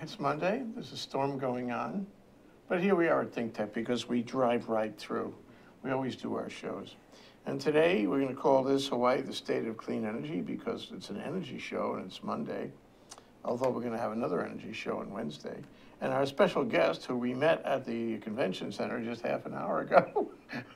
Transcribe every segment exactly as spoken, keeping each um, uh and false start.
It's Monday. There's a storm going on. But here we are at ThinkTech because we drive right through. We always do our shows. And today we're going to call this Hawaii the State of Clean Energy because it's an energy show and it's Monday. Although we're going to have another energy show on Wednesday. And our special guest, who we met at the convention center just half an hour ago,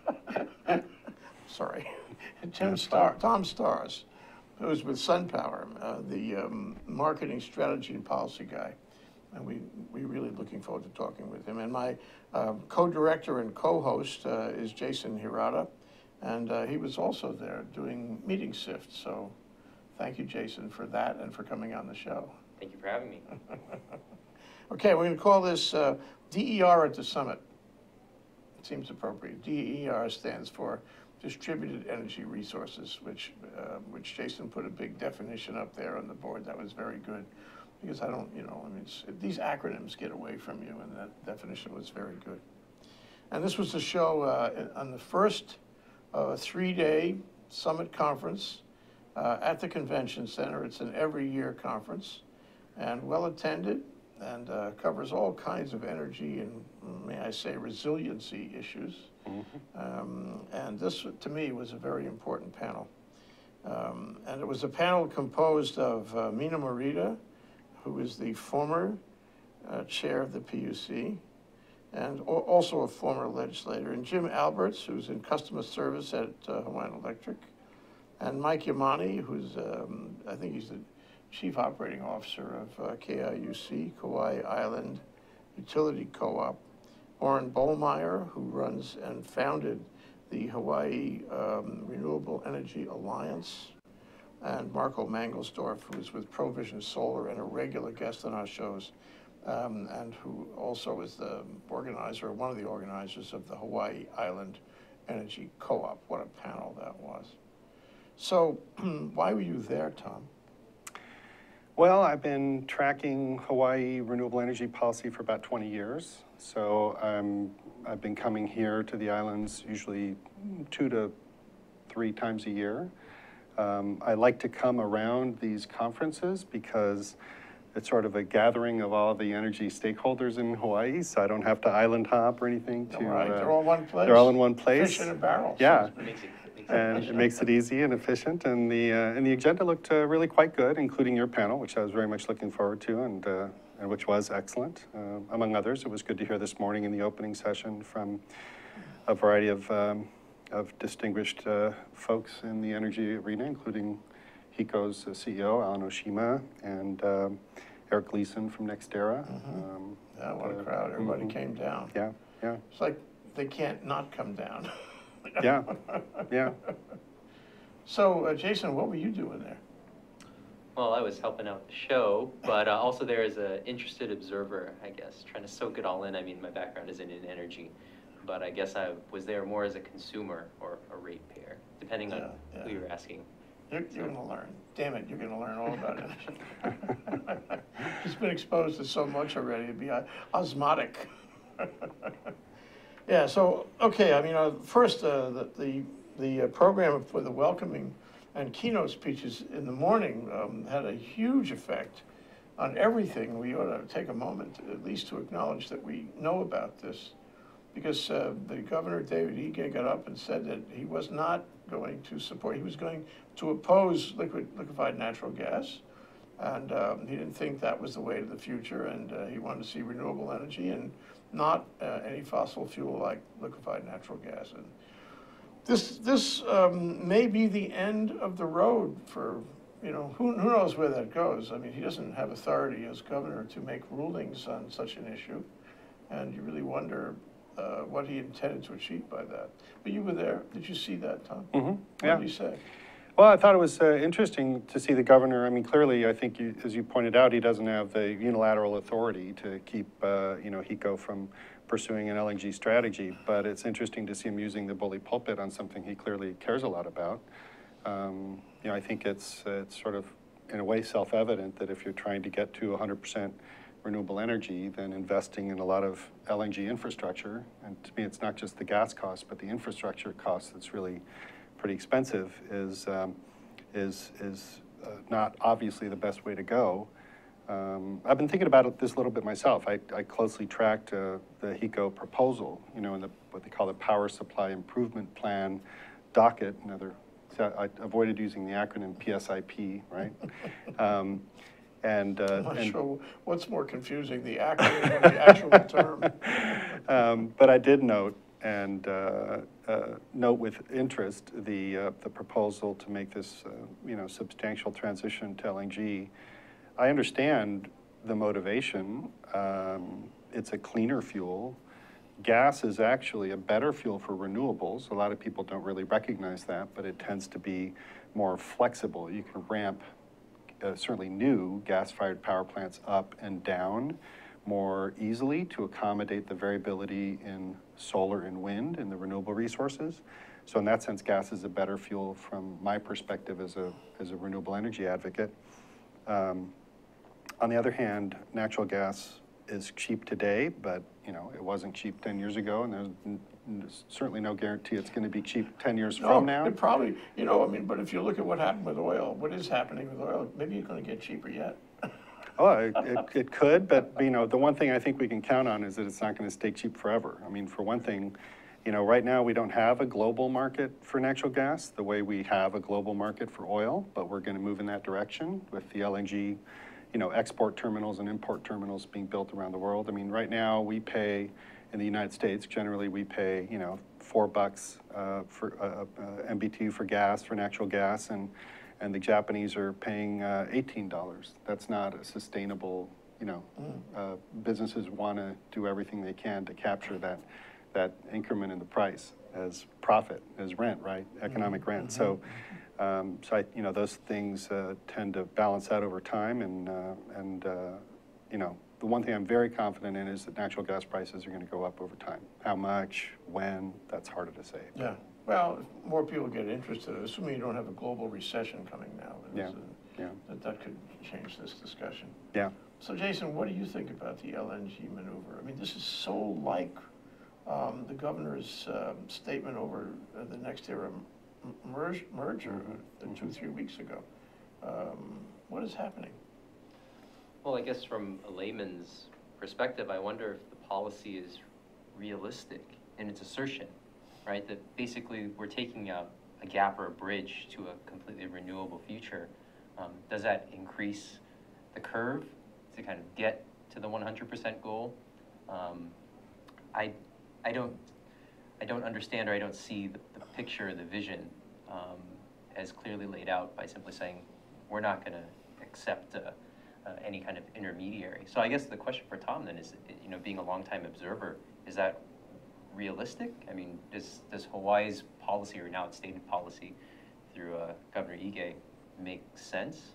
sorry, Tim Star, Tom Stars, who's with SunPower, uh, the um, marketing strategy and policy guy. And we, we're really looking forward to talking with him. And my uh, co-director and co-host uh, is Jason Hirata. And uh, he was also there doing meeting sift. So thank you, Jason, for that and for coming on the show. Thank you for having me. Okay, we're going to call this uh, D E R at the Summit. It seems appropriate. D E R stands for Distributed Energy Resources, which, uh, which Jason put a big definition up there on the board. That was very good. Because I don't, you know, I mean, it's, these acronyms get away from you, and that definition was very good. And this was the show uh, on the first uh, three-day summit conference uh, at the convention center. It's an every-year conference, and well-attended, and uh, covers all kinds of energy and, may I say, resiliency issues. Mm-hmm. um, and this, to me, was a very important panel. Um, and it was a panel composed of uh, Mina Morita, who is the former uh, chair of the P U C, and also a former legislator, and Jim Alberts, who's in customer service at uh, Hawaiian Electric, and Mike Yamani, who's, um, I think he's the chief operating officer of uh, K I U C, Kauai Island Utility Co-op, Orrin Bollmeyer, who runs and founded the Hawaii um, Renewable Energy Alliance, and Marco Mangelsdorf, who is with Provision Solar and a regular guest on our shows, um, and who also is the organizer, one of the organizers of the Hawaii Island Energy Co-op. What a panel that was. So why were you there, Tom? Well, I've been tracking Hawaii renewable energy policy for about twenty years. So um, I've been coming here to the islands usually two to three times a year. Um, I like to come around these conferences because it's sort of a gathering of all the energy stakeholders in Hawaii, so I don't have to island hop or anything. To, right, uh, they're all one place. They're all in one place. Fish in a barrel. Yeah, It makes it, it makes and it makes it easy and efficient. And the uh, and the agenda looked uh, really quite good, including your panel, which I was very much looking forward to, and uh, and which was excellent, uh, among others. It was good to hear this morning in the opening session from a variety of. Um, of distinguished uh, folks in the energy arena, including HECO's uh, C E O, Alan Oshima, and um, Eric Gleason from NextEra. Mm-hmm. um, yeah, what uh, a crowd. Everybody mm-hmm. came down. Yeah, yeah. It's like they can't not come down. Yeah, yeah. So, uh, Jason, what were you doing there? Well, I was helping out the show, but uh, also there as an interested observer, I guess, trying to soak it all in. I mean, my background isn't in energy, but I guess I was there more as a consumer or a ratepayer, depending on yeah, yeah. who you're asking. You're, you're so. going to learn. Damn it, you're going to learn all about energy. Just been exposed to so much already. It'd be osmotic. Yeah, so, okay, I mean, uh, first, uh, the, the, the uh, program for the welcoming and keynote speeches in the morning um, had a huge effect on everything. We ought to take a moment, at least, to acknowledge that we know about this. Because uh, the governor, David Ige, got up and said that he was not going to support, he was going to oppose liquid, liquefied natural gas. And um, he didn't think that was the way to the future. And uh, he wanted to see renewable energy and not uh, any fossil fuel like liquefied natural gas. And this, this um, may be the end of the road for, you know, who, who knows where that goes. I mean, he doesn't have authority as governor to make rulings on such an issue. And you really wonder, Uh, what he intended to achieve by that. But you were there. Did you see that, Tom? Mm-hmm. What yeah. did he say? Well, I thought it was uh, interesting to see the governor. I mean, clearly, I think, you, as you pointed out, he doesn't have the unilateral authority to keep, uh, you know, HECO from pursuing an L N G strategy. But it's interesting to see him using the bully pulpit on something he clearly cares a lot about. Um, you know, I think it's, uh, it's sort of, in a way, self-evident that if you're trying to get to one hundred percent renewable energy, then investing in a lot of L N G infrastructure, and to me it's not just the gas cost, but the infrastructure cost that's really pretty expensive, is, um, is, is uh, not obviously the best way to go. Um, I've been thinking about it this a little bit myself. I, I closely tracked uh, the HECO proposal, you know, in the, what they call the Power Supply Improvement Plan docket. Another, so I avoided using the acronym P S I P, right? um, and, uh, I'm not and sure what's more confusing, the acronym or the actual term. um, but I did note and uh, uh, note with interest the uh, the proposal to make this, uh, you know, substantial transition to L N G. I understand the motivation. Um, it's a cleaner fuel. Gas is actually a better fuel for renewables. A lot of people don't really recognize that, but it tends to be more flexible. You can ramp uh, certainly new gas-fired power plants up and down more easily to accommodate the variability in solar and wind and the renewable resources. So in that sense, gas is a better fuel from my perspective as a, as a renewable energy advocate. Um, On the other hand, natural gas is cheap today, but you know it wasn't cheap ten years ago, and there's n n certainly no guarantee it's going to be cheap ten years No, from now. it probably, you know, I mean, but if you look at what happened with oil, what is happening with oil, maybe it's going to get cheaper yet. Oh, it, it, it could, but you know, the one thing I think we can count on is that it's not going to stay cheap forever. I mean, for one thing, you know, right now we don't have a global market for natural gas the way we have a global market for oil, but we're going to move in that direction with the L N G, you know, export terminals and import terminals being built around the world. I mean, right now we pay, in the United States, generally we pay, you know, four bucks uh, for uh, uh, M B T U for gas, for natural gas, and and the Japanese are paying uh, eighteen dollars. That's not a sustainable, you know, mm. uh, businesses want to do everything they can to capture that, that increment in the price as profit, as rent, right, economic mm-hmm. rent. Mm-hmm. So. Um, so I, you know, those things uh, tend to balance out over time, and uh, and uh, you know, the one thing I'm very confident in is that natural gas prices are going to go up over time. How much, when, that's harder to say. Yeah. Well, if more people get interested, assuming you don't have a global recession coming now, yeah. A, yeah. that that could change this discussion. Yeah. So, Jason, what do you think about the L N G maneuver? I mean, this is so like um, the governor's uh, statement over uh, the next era merge, merger mm-hmm. two, three weeks ago. Um, what is happening? Well, I guess from a layman's perspective, I wonder if the policy is realistic in its assertion, right? That basically we're taking a, a gap or a bridge to a completely renewable future. Um, does that increase the curve to kind of get to the one hundred percent goal? Um, I, I don't I don't understand, or I don't see the, the picture, the vision um, as clearly laid out by simply saying we're not going to accept uh, uh, any kind of intermediary. So I guess the question for Tom then is, you know, being a longtime observer, is that realistic? I mean, does does Hawaii's policy, or now its stated policy through uh, Governor Ige, make sense?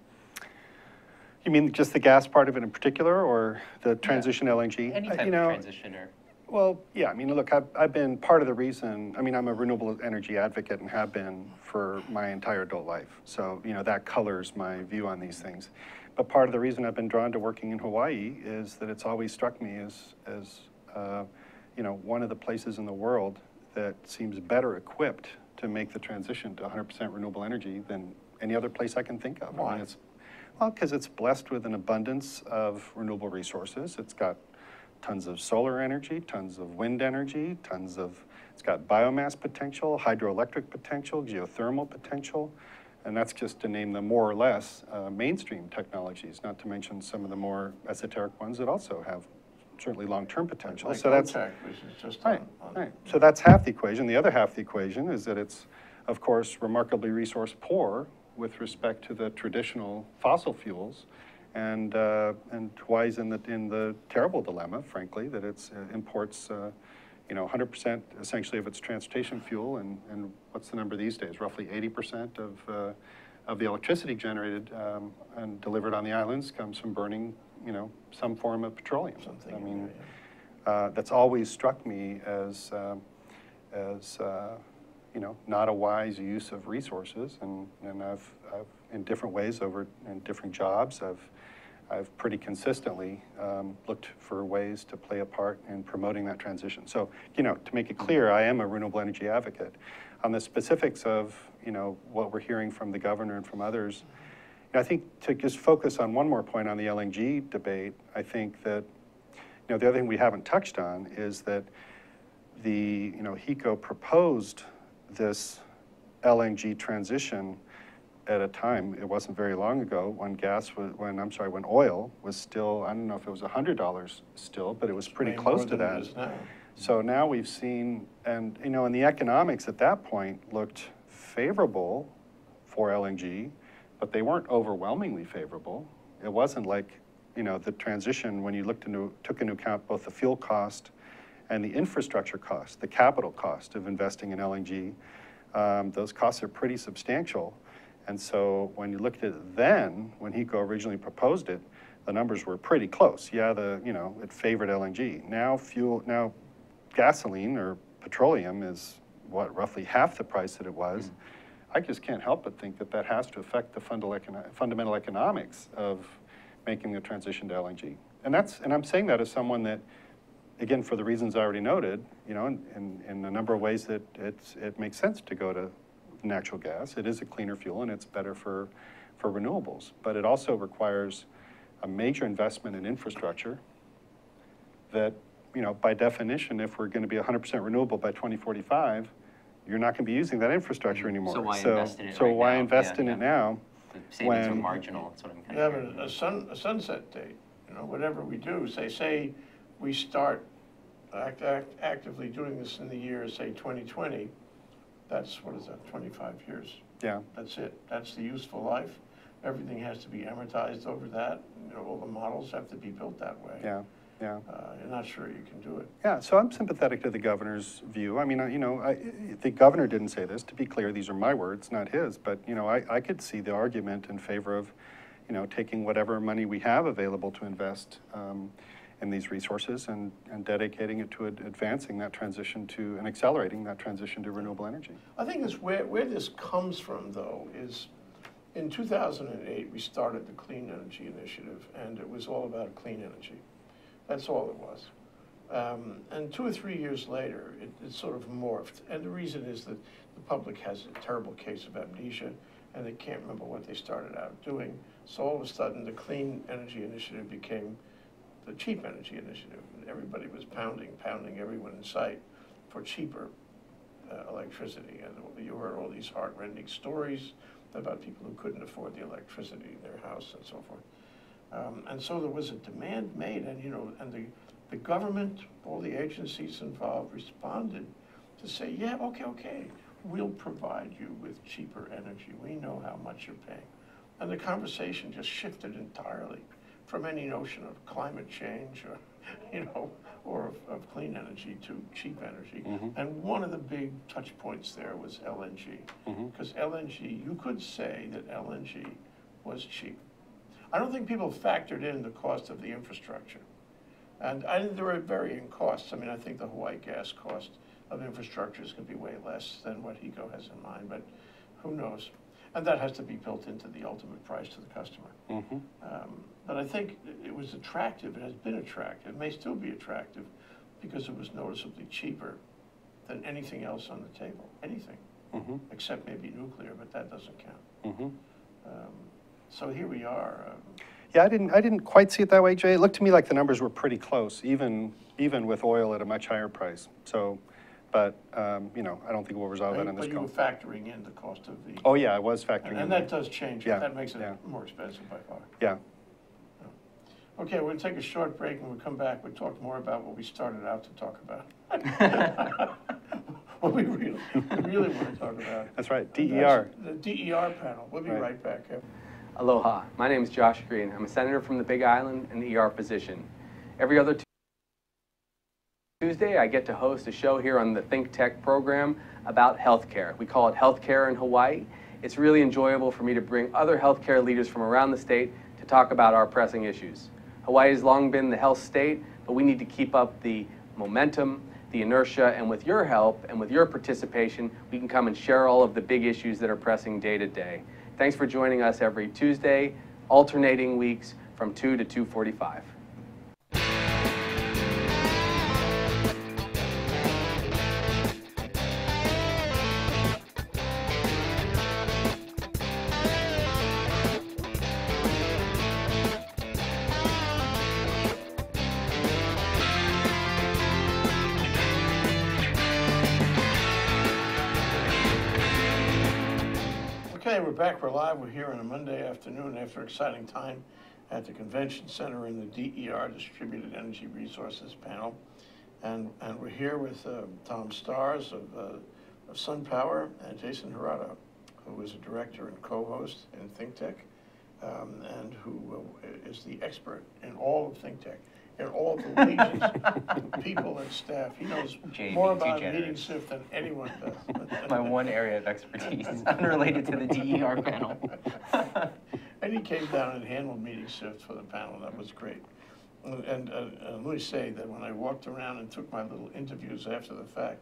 You mean just the gas part of it in particular, or the transition yeah. L N G? Any type uh, you of know, transition or. Well, yeah, I mean, look, I've, I've been part of the reason, I mean, I'm a renewable energy advocate and have been for my entire adult life. So, you know, that colors my view on these things. But part of the reason I've been drawn to working in Hawaii is that it's always struck me as, as uh, you know, one of the places in the world that seems better equipped to make the transition to one hundred percent renewable energy than any other place I can think of. Why? I mean, it's, well, because it's blessed with an abundance of renewable resources. It's got tons of solar energy, tons of wind energy, tons of, it's got biomass potential, hydroelectric potential, geothermal potential, and that's just to name the more or less uh, mainstream technologies, not to mention some of the more esoteric ones that also have certainly long-term potential. Like so that's tech, which is just right, on, on, right. So that's half the equation. The other half of the equation is that it's, of course, remarkably resource poor with respect to the traditional fossil fuels. And uh, and Hawaii's in the in the terrible dilemma, frankly, that it uh, imports, uh, you know, one hundred percent essentially of its transportation fuel, and and what's the number these days? Roughly eighty percent of uh, of the electricity generated um, and delivered on the islands comes from burning, you know, some form of petroleum. Something. I mean, Yeah, yeah. uh, that's always struck me as um, as uh, you know, not a wise use of resources, and and I've I've in different ways over in different jobs I've. I've pretty consistently um, looked for ways to play a part in promoting that transition. So, you know, to make it clear, I am a renewable energy advocate. On the specifics of, you know, what we're hearing from the governor and from others, I think to just focus on one more point on the L N G debate, I think that, you know, the other thing we haven't touched on is that the, you know, HECO proposed this L N G transition at a time, it wasn't very long ago, when gas was, when, I'm sorry, when oil was still, I don't know if it was one hundred dollars still, but it was pretty Way close more to than that. it is now. So now we've seen, and, you know, and the economics at that point looked favorable for L N G, but they weren't overwhelmingly favorable. It wasn't like, you know, the transition, when you looked into, took into account both the fuel cost and the infrastructure cost, the capital cost of investing in L N G, um, those costs are pretty substantial. And so when you looked at it then, when HECO originally proposed it, the numbers were pretty close. Yeah, the, you know, it favored L N G. Now fuel, now gasoline or petroleum is what, roughly half the price that it was. Mm-hmm. I just can't help but think that that has to affect the fundamental economics of making the transition to L N G. And that's, and I'm saying that as someone that, again, for the reasons I already noted, you know, in, in, in a number of ways that it's, it makes sense to go to natural gas. It is a cleaner fuel and it's better for, for renewables. But it also requires a major investment in infrastructure that, you know, by definition, if we're going to be one hundred percent renewable by twenty forty-five, you're not going to be using that infrastructure anymore. So why so, invest in it So right why now? invest Yeah, in yeah. it now? The savings are when- marginal, that's what I'm kind Yeah, of but a sun, a sunset date, you know, whatever we do, say, say we start act, act, actively doing this in the year, say twenty twenty, that's, what is that, twenty-five years? Yeah. That's it, that's the useful life. Everything has to be amortized over that, you know, all the models have to be built that way. Yeah. Yeah. Uh, you're not sure you can do it. Yeah, so I'm sympathetic to the governor's view. I mean, I- you know, I, the governor didn't say this. To be clear, these are my words, not his. But, you know, I, I could see the argument in favor of, you know, taking whatever money we have available to invest um, in these resources and, and dedicating it to ad advancing that transition to, and accelerating that transition to renewable energy. I think this, where, where this comes from, though, is in two thousand eight, we started the Clean Energy Initiative, and it was all about clean energy. That's all it was. Um, and two or three years later, it, it sort of morphed. And the reason is that the public has a terrible case of amnesia, and they can't remember what they started out doing. So all of a sudden, the Clean Energy Initiative became the Cheap Energy Initiative. And everybody was pounding, pounding everyone in sight for cheaper uh, electricity. And you heard all these heart-rending stories about people who couldn't afford the electricity in their house and so forth. Um, and so there was a demand made, and you know, and the, the government, all the agencies involved responded to say, yeah, okay, okay, we'll provide you with cheaper energy. We know how much you're paying. And the conversation just shifted entirely from any notion of climate change or, you know, or of, of clean energy to cheap energy. Mm-hmm. And one of the big touch points there was L N G. Because mm-hmm. L N G, you could say that L N G was cheap. I don't think people factored in the cost of the infrastructure. And I think there are varying costs. I mean, I think the Hawaii gas cost of infrastructure is going to be way less than what HECO has in mind, but who knows? And that has to be built into the ultimate price to the customer. Mm-hmm. um, but I think it was attractive, it has been attractive, it may still be attractive because it was noticeably cheaper than anything else on the table, anything, mm-hmm. except maybe nuclear, but that doesn't count. Mm-hmm. um, So here we are. Um, yeah, I didn't, I didn't quite see it that way, Jay. It looked to me like the numbers were pretty close, even, even with oil at a much higher price. So, but, um, you know, I don't think we'll resolve that on this But you call. were factoring in the cost of the... Oh, yeah, I was factoring and, in and that does change. Yeah, That makes it yeah. more expensive by far. Yeah. Okay, we're going to take a short break, and we'll come back. We'll talk more about what we started out to talk about. What we really, really want to talk about. That's right, D E R. The D E R panel. We'll be right, right back. Aloha, my name is Josh Green. I'm a senator from the Big Island in the E R position. Every other Tuesday, I get to host a show here on the ThinkTech program about healthcare. We call it Healthcare in Hawaii. It's really enjoyable for me to bring other healthcare leaders from around the state to talk about our pressing issues. Hawaii has long been the health state, but we need to keep up the momentum, the inertia, and with your help and with your participation, we can come and share all of the big issues that are pressing day to day. Thanks for joining us every Tuesday, alternating weeks from two to two forty-five. Okay, we're back, we're live, we're here on a Monday afternoon after an exciting time at the Convention Center in the D E R, Distributed Energy Resources Panel. And, and we're here with uh, Tom Stars of, uh, of SunPower and Jason Hirata, who is a director and co-host in ThinkTech, um, and who uh, is the expert in all of ThinkTech, in all of the legions of people and staff. He knows J B, more too about generous. meeting shift than anyone does. My one area of expertise, unrelated to the D E R panel. And he came down and handled meeting shifts for the panel, and that was great. And, and uh, uh, let me say that when I walked around and took my little interviews after the fact,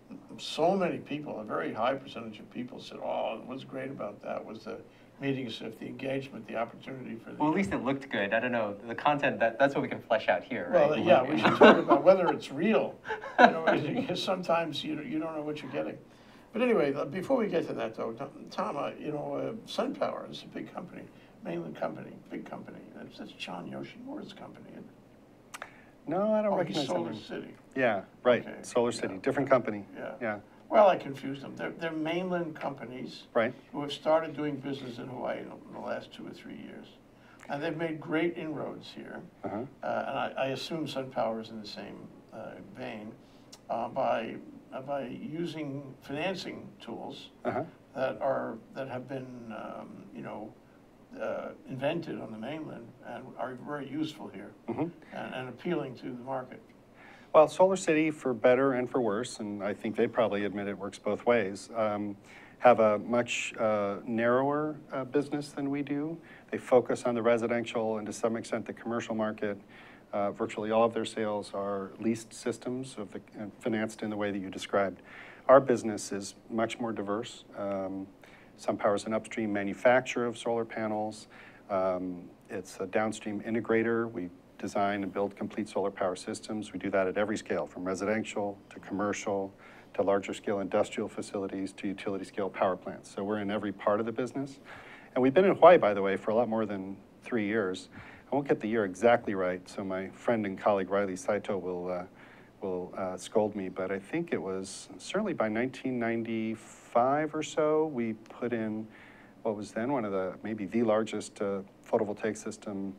so many people, a very high percentage of people said, oh, what's great about that was the meeting shift, the engagement, the opportunity for the... Well, at least it looked good. I don't know, the content, that, that's what we can flesh out here, right? Well, yeah, we should talk about whether it's real. You know, because sometimes you, you don't know what you're getting. But anyway, before we get to that though, Tom, uh, you know, uh, SunPower is a big company, mainland company, big company. That's, that's John Yoshimura's company, isn't it? No, I don't Oh, recognize he's Solar him. City. Yeah, right, Okay, Solar yeah. City, different company. Yeah. Yeah, Well, I confused them. They're, they're mainland companies right. who have started doing business in Hawaii in the last two or three years. And they've made great inroads here. Uh-huh. Uh, and I, I assume SunPower is in the same uh, vein uh, by, uh, by using financing tools Uh-huh. that are, that have been, um, you know, uh, invented on the mainland and are very useful here Mhm. and, and appealing to the market. Well, Solar City, for better and for worse, and I think they probably admit it works both ways, um, have a much uh, narrower uh, business than we do. They focus on the residential and to some extent the commercial market. Uh, virtually all of their sales are leased systems of the, uh, financed in the way that you described. Our business is much more diverse. Um, SunPower is an upstream manufacturer of solar panels. Um, it's a downstream integrator. We design and build complete solar power systems. We do that at every scale, from residential to commercial to larger scale industrial facilities to utility scale power plants. So we're in every part of the business. And we've been in Hawaii, by the way, for a lot more than three years. I won't get the year exactly right, so my friend and colleague Riley Saito will, uh, will uh, scold me, but I think it was certainly by nineteen ninety-five or so, we put in what was then one of the, maybe the largest uh, photovoltaic system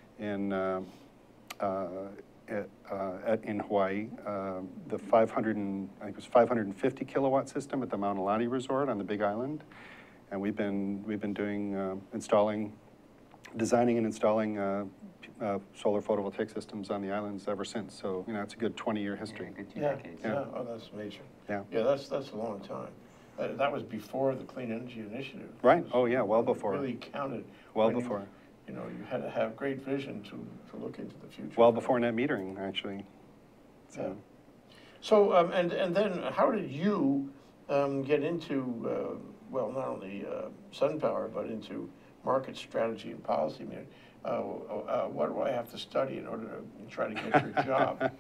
in uh, Uh, at, uh, at, in Hawaii, uh, the five hundred and, I think it was five hundred fifty kilowatt system at the Mauna Lani Resort on the Big Island, and we've been we've been doing uh, installing, designing and installing uh, uh, solar photovoltaic systems on the islands ever since. So you know it's a good twenty-year history. Yeah, good two Yeah, decades. yeah, oh, that's major. Yeah. Yeah, that's, that's a long time. Uh, that was before the Clean Energy Initiative. Right. It was- Oh yeah, well before. Really counted. Well when you- before. You know, you had to have great vision to, to look into the future. Well before net metering, actually. So. Yeah. So, um, and, and then how did you um, get into, uh, well, not only uh, SunPower, but into market strategy and policy? I mean, uh, uh, what do I have to study in order to try to get your job?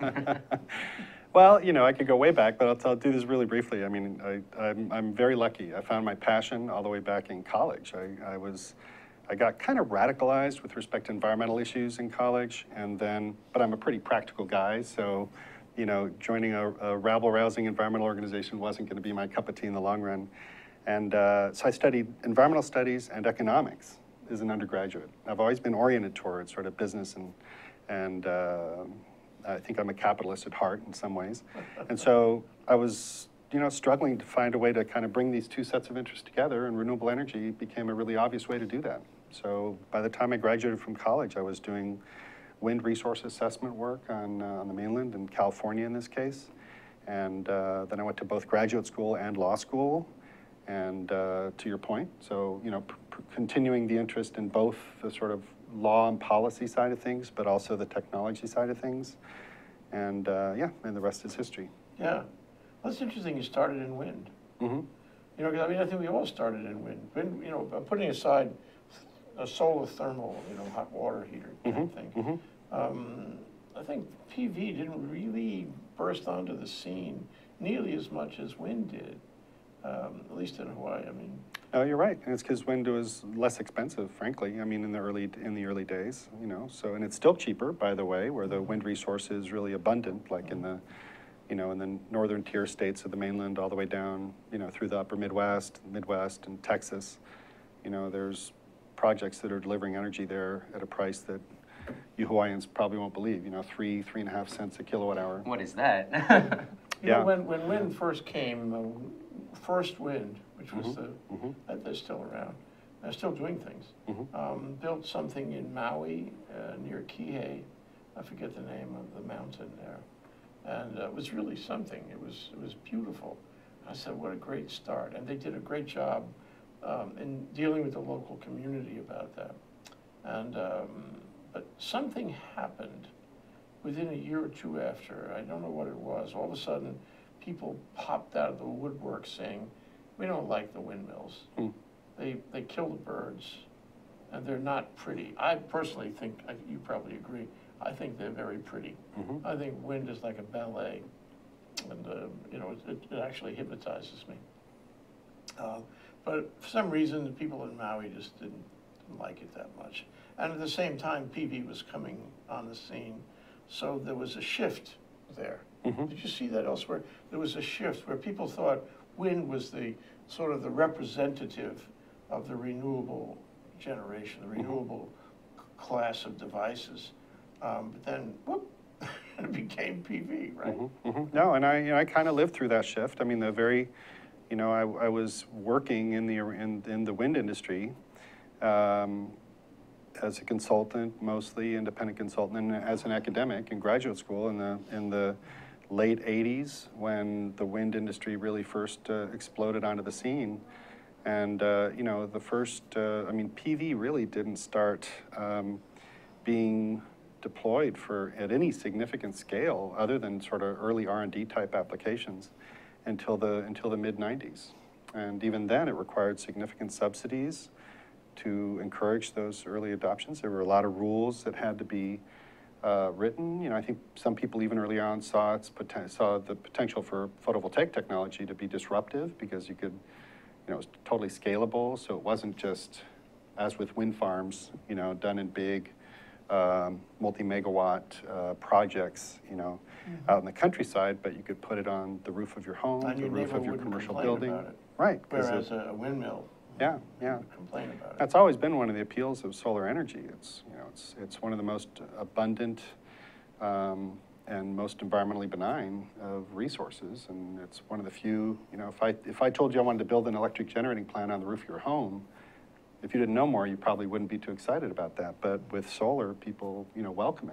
Well, you know, I could go way back, but I'll, I'll do this really briefly. I mean, I, I'm, I'm very lucky. I found my passion all the way back in college. I, I was, I got kind of radicalized with respect to environmental issues in college, and then, but I'm a pretty practical guy, so, you know, joining a, a rabble-rousing environmental organization wasn't going to be my cup of tea in the long run. And uh, so I studied environmental studies and economics as an undergraduate. I've always been oriented towards sort of business, and, and uh, I think I'm a capitalist at heart in some ways. And so I was, you know, struggling to find a way to kind of bring these two sets of interests together, and renewable energy became a really obvious way to do that. So by the time I graduated from college, I was doing wind resource assessment work on, uh, on the mainland, in California in this case. And uh, then I went to both graduate school and law school. And uh, to your point, so, you know, p p continuing the interest in both the sort of law and policy side of things, but also the technology side of things. And uh, yeah, and the rest is history. Yeah. Well, it's interesting you started in wind. Mm-hmm. You know, 'cause I mean, I think we all started in wind. Wind, you know, putting aside a solar thermal, you know, hot water heater kind Mm-hmm. of thing. Mm-hmm. Um, I think P V didn't really burst onto the scene nearly as much as wind did, um, at least in Hawaii. I mean, Oh, you're right, and it's because wind was less expensive, frankly. I mean, in the early in the early days, you know. So, and it's still cheaper, by the way, where the wind resource is really abundant, like in the, you know, in the northern tier states of the mainland, all the way down, you know, through the upper Midwest, Midwest, and Texas. you know, there's projects that are delivering energy there at a price that you Hawaiians probably won't believe, you know, three, three and a half cents a kilowatt hour. What is that? You Yeah. know, when, when wind first came, uh, First Wind, which was Mhm, the, mhm. uh, they're still around, they're still doing things, Mhm. um, built something in Maui, uh, near Kihei, I forget the name of the mountain there, and uh, it was really something, it was, it was beautiful. I said, what a great start, and they did a great job um, in dealing with the local community about that. And, um, but something happened within a year or two after, I don't know what it was, all of a sudden, people popped out of the woodwork saying, we don't like the windmills. Mm. They, they kill the birds, and they're not pretty. I personally think, I- you probably agree, I think they're very pretty. Mhm. I think wind is like a ballet, and, uh, you know, it, it actually hypnotizes me. Uh, But for some reason, the people in Maui just didn't, didn't like it that much. And at the same time, P V was coming on the scene, so there was a shift there. Mhm. Did you see that elsewhere? There was a shift where people thought wind was the, sort of the representative of the renewable generation, the renewable c- class of devices. Um, But then, whoop, it became P V, right? Mhm, mhm. No, and I, you know, I kind of lived through that shift. I mean, the very, you know, I, I was working in the in, in the wind industry um, as a consultant, mostly independent consultant, and as an academic in graduate school in the in the late eighties when the wind industry really first uh, exploded onto the scene. And uh, you know, the first, uh, I mean, P V really didn't start um, being deployed for at any significant scale other than sort of early R and D type applications until the until the mid nineties. And even then it required significant subsidies to encourage those early adoptions. There were a lot of rules that had to be uh, written. You know, I think some people even early on saw its poten- saw the potential for photovoltaic technology to be disruptive because you could, you know, it was totally scalable. So it wasn't just, as with wind farms, you know, done in big um, multi-megawatt uh, projects, you know, Mm-hmm. out in the countryside, but you could put it on the roof of your home, And the your roof neighbor of your wouldn't commercial complain building. about it. Right. 'cause it- Whereas a windmill. Yeah, yeah. would complain about it. That's always been one of the appeals of solar energy. It's, you know, it's, it's one of the most abundant um, and most environmentally benign of resources, and it's one of the few, you know, if I, if I told you I wanted to build an electric generating plant on the roof of your home, if you didn't know more, you probably wouldn't be too excited about that. But with solar, people, you know, welcome it.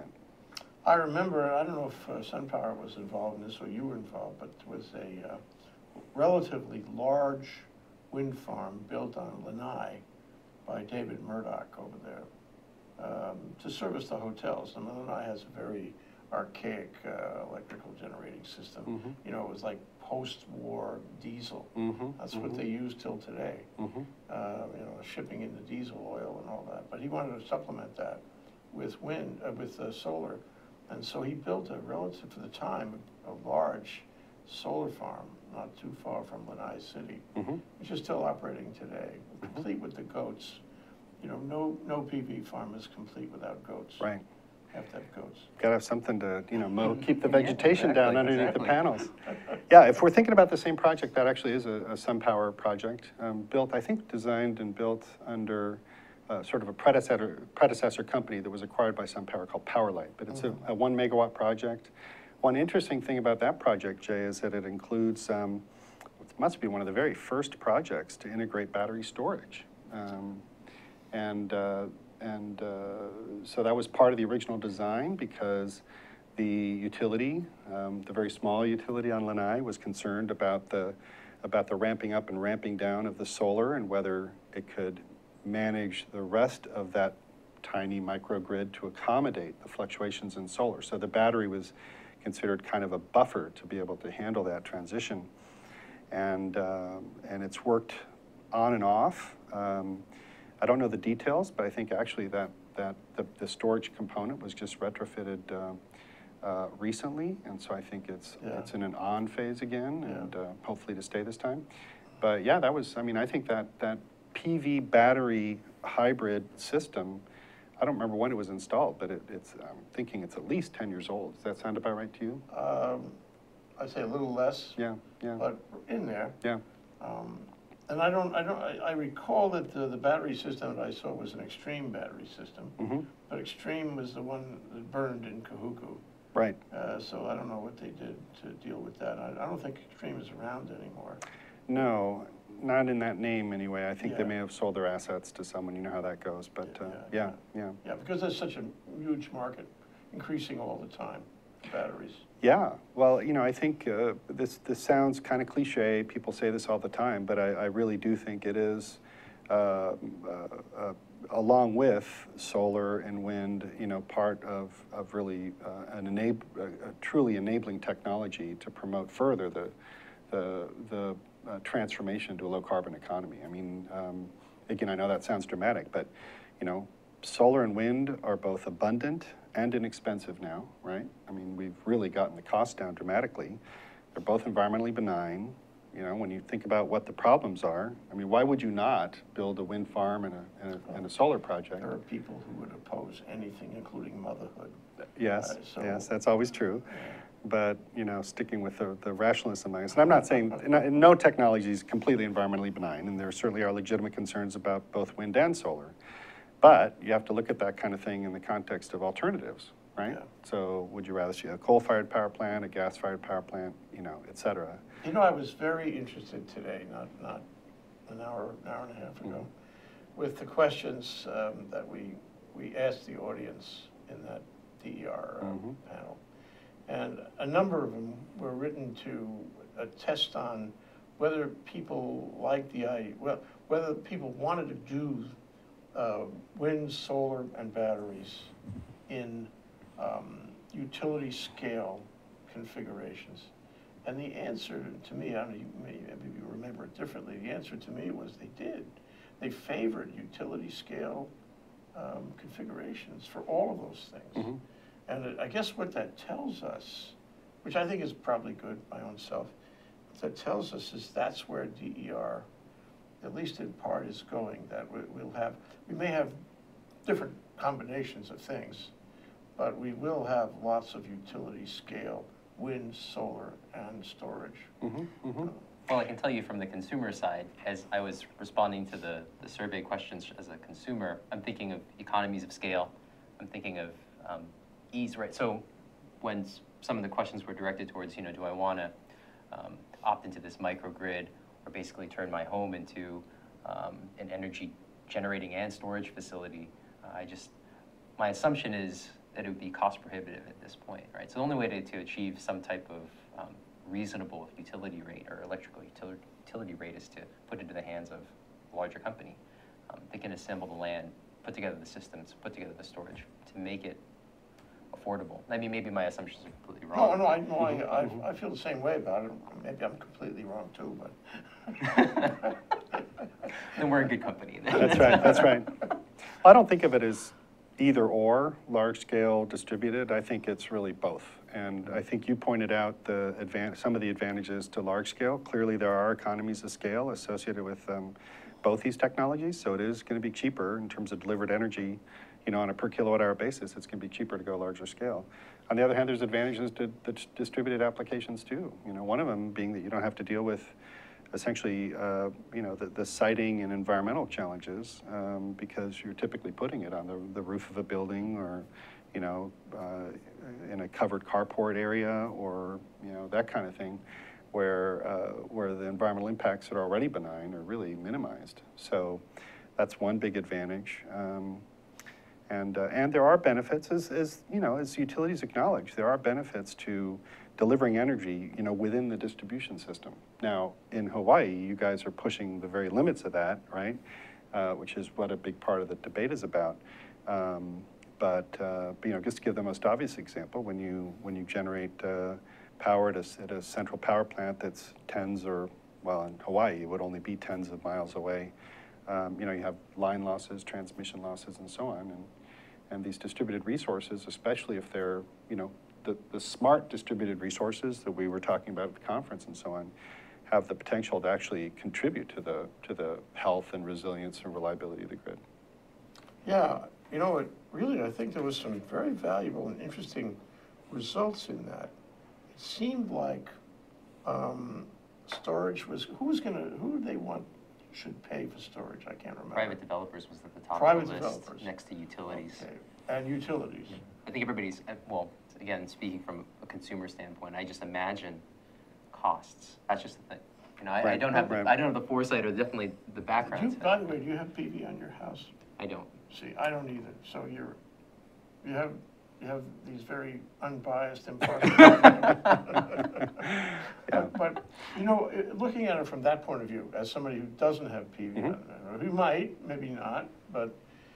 I remember, I don't know if uh, SunPower was involved in this or you were involved, but there was a uh, relatively large wind farm built on Lanai by David Murdoch over there um, to service the hotels. And Lanai has a very archaic uh, electrical generating system. Mhm. You know, it was like post-war diesel. Mhm, That's what mhm. they use till today. Mhm. Uh, you know, shipping in the diesel oil and all that. But he wanted to supplement that with wind, uh, with uh, solar. And so he built a relative to the time, a large solar farm, not too far from Lanai City, Mhm. which is still operating today, complete with the goats. You know, no, no P V farm is complete without goats. Right. Have to have goats. Got to have something to, you know, mow, keep the Yeah, vegetation down exactly, underneath exactly. the panels. Yeah, if we're thinking about the same project, that actually is a, a SunPower project, um, built, I think, designed and built under uh, sort of a predecessor predecessor company that was acquired by SunPower called Powerlight. But it's a, a one megawatt project. One interesting thing about that project, Jay, is that it includes, um, it must be one of the very first projects to integrate battery storage. Um, and uh, and uh, so that was part of the original design because the utility, um, the very small utility on Lanai, was concerned about the about the ramping up and ramping down of the solar and whether it could manage the rest of that tiny microgrid to accommodate the fluctuations in solar. So the battery was considered kind of a buffer to be able to handle that transition. And, uh, and it's worked on and off. Um, I don't know the details, but I think actually that, that the, the storage component was just retrofitted uh, uh, recently. And so I think it's, Yeah. it's in an on phase again, Yeah. and uh, hopefully to stay this time. But yeah, that was, I mean, I think that, that P V battery hybrid system, I don't remember when it was installed, but it, it's, I'm thinking it's at least ten years old. Does that sound about right to you? Um, I'd say a little less, Yeah, yeah, but in there. yeah. Um, And I don't, I don't, I, I recall that the, the battery system that I saw was an Extreme battery system, Mm-hmm. but Extreme was the one that burned in Kahuku. Right. Uh, so I don't know what they did to deal with that. I, I don't think Extreme is around anymore. No, not in that name anyway. I think they Yeah. may have sold their assets to someone, you know how that goes, but, uh, yeah, yeah. Yeah, because there's such a huge market, increasing all the time, batteries. Yeah, well, you know, I think uh, this, this sounds kind of cliche, people say this all the time, but I, I really do think it is, uh, uh, uh, along with solar and wind, you know, part of, of really uh, an enab a, a truly enabling technology to promote further the, the, the uh, transformation to a low carbon economy. I mean, um, again, I know that sounds dramatic, but, you know, solar and wind are both abundant and inexpensive now, right? I mean, we've really gotten the cost down dramatically. They're both environmentally benign. You know, when you think about what the problems are, I mean, why would you not build a wind farm and a, and a, and a solar project? There are people who would oppose anything, including motherhood. Yes, Uh, so- yes, that's always true. But, you know, sticking with the, the rationalism, I guess, and I'm not saying, no, no technology is completely environmentally benign, and there certainly are legitimate concerns about both wind and solar. But you have to look at that kind of thing in the context of alternatives, right? Yeah. So would you rather see a coal-fired power plant, a gas-fired power plant, you know, et cetera? You know, I was very interested today, not, not an hour, an hour and a half ago, with the questions um, that we, we asked the audience in that D E R uh, Mhm. panel. And a number of them were written to a test on whether people liked the idea, well, whether people wanted to do uh, wind, solar, and batteries in um, utility scale configurations. And the answer to me, I don't know, you may, maybe you remember it differently, the answer to me was they did. They favored utility scale um, configurations for all of those things. Mm-hmm. And it, I guess what that tells us, which I think is probably good, my own self, what that tells us is that's where D E R, at least in part, is going, that we, we'll have, we may have different combinations of things, but we will have lots of utility scale, wind, solar, and storage. Mm-hmm. Mm-hmm. Well, I can tell you from the consumer side, as I was responding to the, the survey questions as a consumer, I'm thinking of economies of scale. I'm thinking of um, ease, right? So when s- some of the questions were directed towards, you know, do I want to um, opt into this microgrid or basically turn my home into um, an energy generating and storage facility, uh, I just, my assumption is that it would be cost prohibitive at this point, right? So the only way to, to achieve some type of um, reasonable utility rate or electrical utility, utility rate is to put it into the hands of a larger company. Um, they can assemble the land, put together the systems, put together the storage to make it affordable. I mean, maybe my assumptions are completely No, wrong. no, I, no, I, I, I feel the same way about it. Maybe I'm completely wrong too, but. Then we're in good company. That's right, that's right. I don't think of it as either or, large scale, distributed. I think it's really both. And I think you pointed out the advan some of the advantages to large scale. Clearly there are economies of scale associated with um, both these technologies, so it is going to be cheaper in terms of delivered energy, you know, on a per kilowatt hour basis. It's going to be cheaper to go larger scale. On the other hand, there's advantages to the distributed applications too. You know, one of them being that you don't have to deal with essentially, uh, you know, the, the siting and environmental challenges um, because you're typically putting it on the, the roof of a building or, you know, uh, in a covered carport area or, you know, that kind of thing where, uh, where the environmental impacts that are already benign are really minimized. So that's one big advantage. Um, and, uh, and there are benefits, as, as, you know, as utilities acknowledge, there are benefits to delivering energy, you know, within the distribution system. Now, in Hawaii, you guys are pushing the very limits of that, right? Uh, which is what a big part of the debate is about. Um, but, uh, you know, just to give the most obvious example, when you, when you generate uh, power at a, at a central power plant that's tens or, well, in Hawaii, it would only be tens of miles away. Um, you know, you have line losses, transmission losses, and so on. And, and these distributed resources, especially if they're, you know, The, the smart distributed resources that we were talking about at the conference and so on have the potential to actually contribute to the, to the health and resilience and reliability of the grid. Yeah, you know, it really, I think there was some very valuable and interesting results in that. It seemed like um, storage was, who was gonna, who did they want should pay for storage? I can't remember. Private developers was at the top Private of the list, developers. next to utilities. Okay. And utilities. I think everybody's, uh, well, again, speaking from a consumer standpoint, I just imagine costs. That's just the thing. You know, I, I Right, don't have, right. the, I don't have the foresight or definitely the Do background. you, to it. by the way, do you have P V on your house? I don't. See, I don't either. So you're, you have, you have these very unbiased, impartial. Yeah. But, you know, i- looking at it from that point of view, as somebody who doesn't have P V, Mhm. or who might, maybe not, but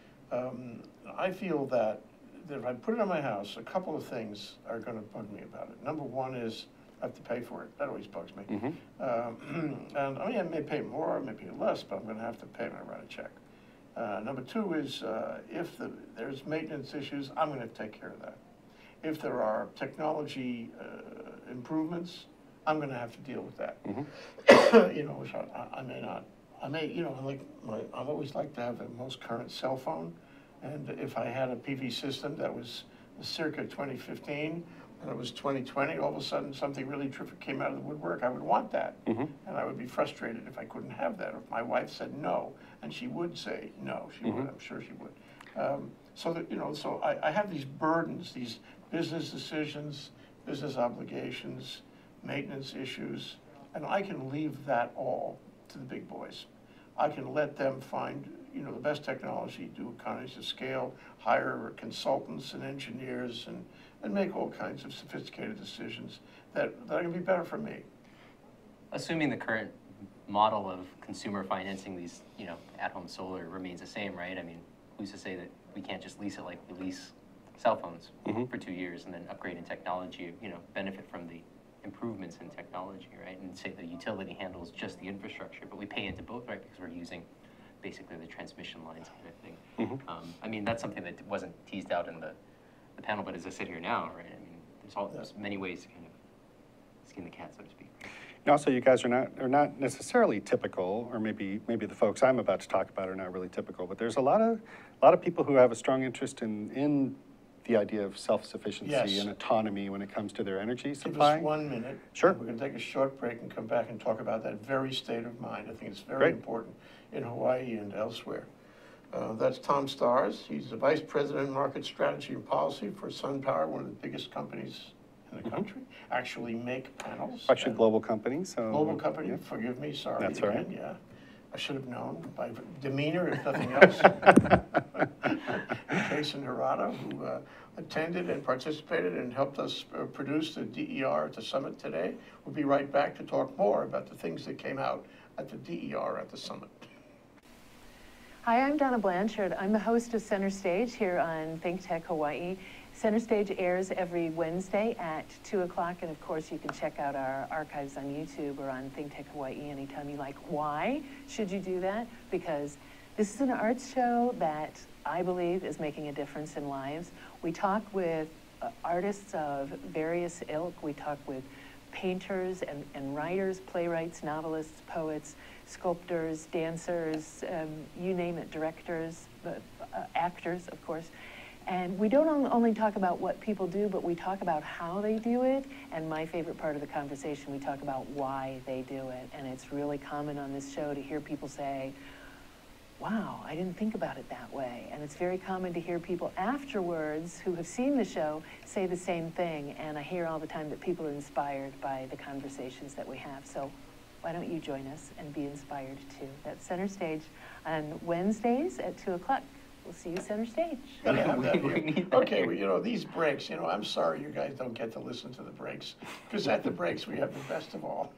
um, I feel that, that if I put it on my house, a couple of things are gonna bug me about it. Number one is I have to pay for it. That always bugs me. Mhm. Um, And, I mean, I may pay more, I may pay less, but I'm gonna have to pay when I write a check. Uh, number two is, uh, if the, there's maintenance issues, I'm gonna take care of that. If there are technology, uh, improvements, I'm gonna have to deal with that. Mhm. You know, which I, I- I may not, I may, you know, I like, my, I've always liked to have the most current cell phone. And if I had a P V system that was circa twenty fifteen, and it was twenty twenty, all of a sudden something really terrific came out of the woodwork, I would want that. Mhm. And I would be frustrated if I couldn't have that. If my wife said no, and she would say no, she would, Mhm. I'm sure she would. Um, So that, you know, so I, I have these burdens, these business decisions, business obligations, maintenance issues, and I can leave that all to the big boys. I can let them find, you know, the best technology, do economies of scale, hire consultants and engineers, and, and make all kinds of sophisticated decisions that, that are gonna be better for me. Assuming the current model of consumer financing these, you know, at-home solar remains the same, right? I mean, who's to say that we can't just lease it like we lease cell phones Mhm. for two years and then upgrade in technology, you know, benefit from the improvements in technology, right? And say the utility handles just the infrastructure, but we pay into both, right? Because we're using basically the transmission lines kind of thing. Mhm. Um, I mean, that's something that wasn't teased out in the, the panel, but as I sit here now, right? I mean, there's all, there's many ways to kind of skin the cat, so to speak. And also, you guys are not, are not necessarily typical, or maybe, maybe the folks I'm about to talk about are not really typical, but there's a lot of, a lot of people who have a strong interest in, in the idea of self-sufficiency Yes. and autonomy when it comes to their energy Give supply. us one minute. Sure. We're gonna take a short break and come back and talk about that very state of mind. I think it's very Great. important in Hawaii and elsewhere. Uh, that's Tom Stars. He's the Vice President of Market Strategy and Policy for SunPower, one of the biggest companies in the country, actually make panels. Actually, And- global company, so. Global company, yeah. forgive me, sorry That's all right. again, yeah. I should have known by demeanor, if nothing else. Jason Hirata, who uh, attended and participated and helped us uh, produce the D E R at the summit today. We'll be right back to talk more about the things that came out at the D E R at the summit. Hi, I'm Donna Blanchard. I'm the host of Center Stage here on ThinkTech Hawaii. Center Stage airs every Wednesday at two o'clock, and of course you can check out our archives on YouTube or on ThinkTech Hawaii anytime you like. Why should you do that? Because this is an arts show that I believe is making a difference in lives. We talk with uh, artists of various ilk. We talk with painters and, and writers, playwrights, novelists, poets, sculptors, dancers, um, you name it, directors, uh, uh, actors, of course. And we don't on- only talk about what people do, but we talk about how they do it. And my favorite part of the conversation, we talk about why they do it. And it's really common on this show to hear people say, wow, I didn't think about it that way. And it's very common to hear people afterwards who have seen the show say the same thing. And I hear all the time that people are inspired by the conversations that we have. So why don't you join us and be inspired too? That's Center Stage on Wednesdays at two o'clock. We'll see you Center Stage. Gotta have that We here. need that Okay, here. well, you know, these breaks, you know, I'm sorry you guys don't get to listen to the breaks, because at the breaks, we have the best of all.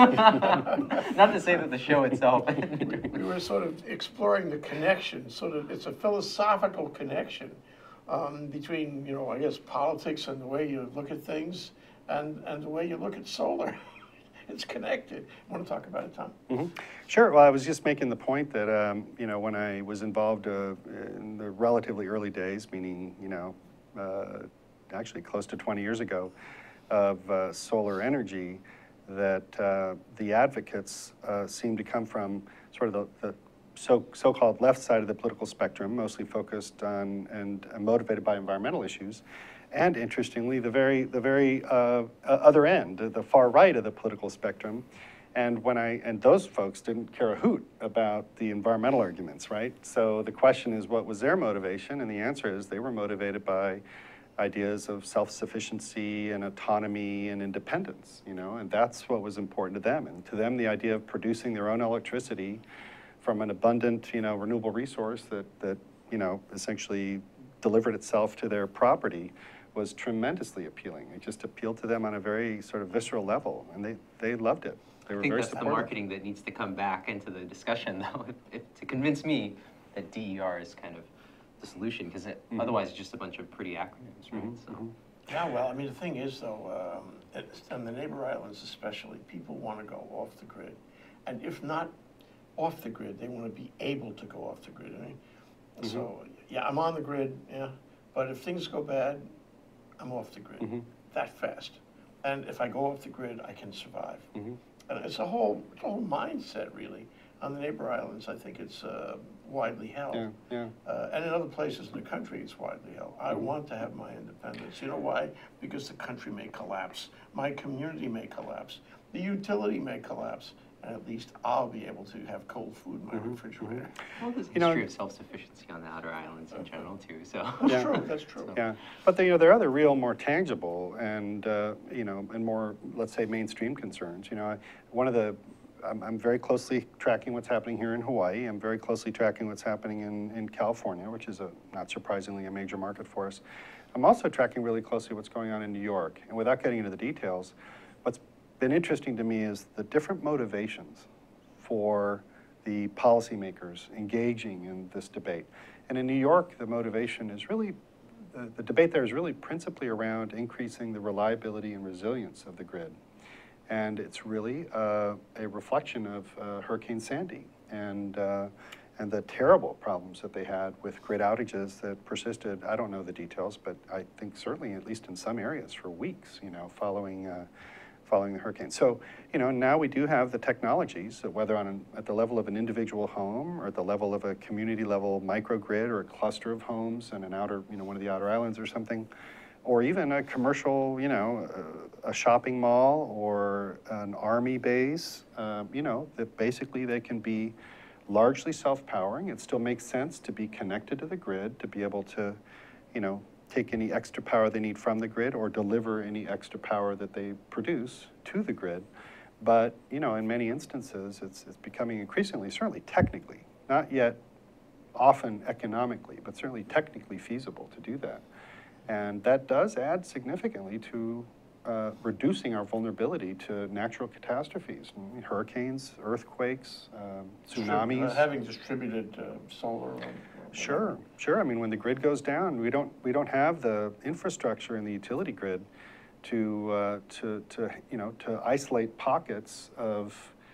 Not to say that the show itself. We were sort of exploring the connection, sort of, it's a philosophical connection um, between, you know, I guess, politics and the way you look at things and, and the way you look at solar. It's connected. Want to talk about it, Tom? Mhm. Sure. Well, I was just making the point that, um, you know, when I was involved uh, in the relatively early days, meaning, you know, uh, actually close to twenty years ago, of uh, solar energy, that uh, the advocates uh, seemed to come from sort of the, the so, so-called left side of the political spectrum, mostly focused on and uh, motivated by environmental issues. And interestingly, the very, the very uh, other end, the far right of the political spectrum, And when I, and those folks didn't care a hoot about the environmental arguments, right? So the question is, what was their motivation? And the answer is they were motivated by ideas of self-sufficiency and autonomy and independence, you know, and that's what was important to them. And to them, the idea of producing their own electricity from an abundant, you know, renewable resource that, that, you know, essentially delivered itself to their property was tremendously appealing. It just appealed to them on a very sort of visceral level, and they, they loved it. They were I think very that's supportive. the marketing that needs to come back into the discussion, though, if, if, to convince me that D E R is kind of the solution, because mm-hmm. otherwise it's just a bunch of pretty acronyms, right? Mm-hmm. So. Mm-hmm. Yeah, well, I mean, the thing is, though, um, it's, on the neighbor islands especially, people want to go off the grid. And if not off the grid, they want to be able to go off the grid. I mean, mm-hmm. So, yeah, I'm on the grid, yeah, but if things go bad, I'm off the grid mm-hmm. that fast. And if I go off the grid, I can survive. Mm-hmm. And it's a whole, it's a whole mindset, really. On the neighbor islands, I think it's uh, widely held. Yeah, yeah. Uh, and in other places in the country, it's widely held. I Mm-hmm. want to have my independence. You know why? Because the country may collapse. My community may collapse. The utility may collapse. And at least I'll be able to have cold food in my Mm-hmm. refrigerator. Well, there's a You know, history of self-sufficiency on the outer islands in general, too, so. That's Yeah. true, that's true. Yeah, but the, you know, there are other real, more tangible and, uh, you know, and more, let's say, mainstream concerns. You know, I, one of the, I'm, I'm very closely tracking what's happening here in Hawaii. I'm very closely tracking what's happening in, in California, which is, a, not surprisingly, a major market for us. I'm also tracking really closely what's going on in New York. And without getting into the details, what's been interesting to me is the different motivations for the policymakers engaging in this debate. And in New York, the motivation is really, the, the debate there is really principally around increasing the reliability and resilience of the grid. And it's really uh, a reflection of uh, Hurricane Sandy and, uh, and the terrible problems that they had with grid outages that persisted, I don't know the details, but I think certainly at least in some areas for weeks, you know, following uh, following the hurricane. So, you know, now we do have the technologies, that whether on an, at the level of an individual home or at the level of a community level microgrid or a cluster of homes in an outer, you know, one of the outer islands or something, or even a commercial, you know, a, a shopping mall or an army base, uh, you know, that basically they can be largely self-powering. It still makes sense to be connected to the grid, to be able to, you know, take any extra power they need from the grid or deliver any extra power that they produce to the grid. But, you know, in many instances, it's, it's becoming increasingly, certainly technically, not yet often economically, but certainly technically feasible to do that. And that does add significantly to uh, reducing our vulnerability to natural catastrophes, I mean, hurricanes, earthquakes, um, tsunamis. Uh, having distributed uh, solar. Or, Sure, sure. I mean, when the grid goes down, we don't we don't have the infrastructure in the utility grid to uh, to to you know to isolate pockets of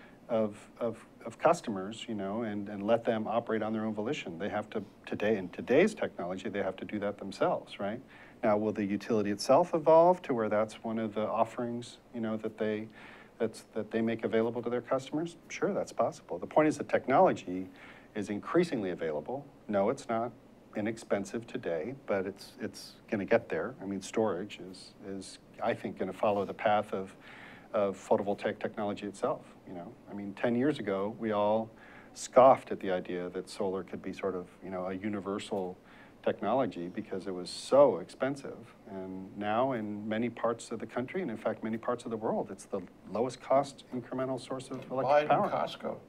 of of of customers, you know, and and let them operate on their own volition. They have to today in today's technology, they have to do that themselves, right? Now, will the utility itself evolve to where that's one of the offerings, you know, that they that's that they make available to their customers? Sure, that's possible. The point is the technology is increasingly available. No, it's not inexpensive today, but it's it's going to get there. I mean, storage is is I think going to follow the path of of photovoltaic technology itself. You know, I mean, ten years ago we all scoffed at the idea that solar could be sort of you know a universal technology because it was so expensive. And now in many parts of the country, and in fact many parts of the world, it's the lowest cost incremental source of electric power. Buy it in Costco.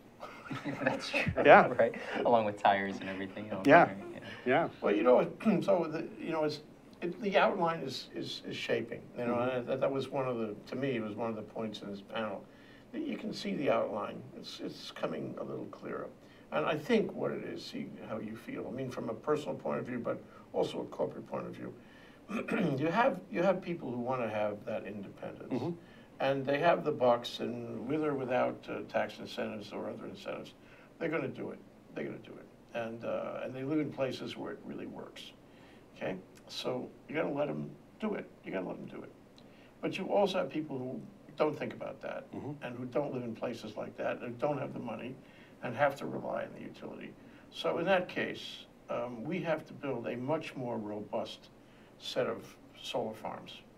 That's true. Yeah. Right. Along with tires and everything else. Yeah. Right? Yeah. Yeah. Well, you know, so the, you know, it's it, the outline is, is, is shaping. You know, mm-hmm. and that, that was one of the to me it was one of the points in this panel. You can see the outline. It's it's coming a little clearer, and I think what it is. See how you feel. I mean, from a personal point of view, but also a corporate point of view. you have you have people who want to have that independence. Mm-hmm. And they have the bucks, and with or without uh, tax incentives or other incentives, they're going to do it. They're going to do it, and uh, and they live in places where it really works. Okay, so you got to let them do it. You got to let them do it. But you also have people who don't think about that, mm-hmm. and who don't live in places like that, and don't have the money, and have to rely on the utility. So in that case, um, we have to build a much more robust set of solar farms.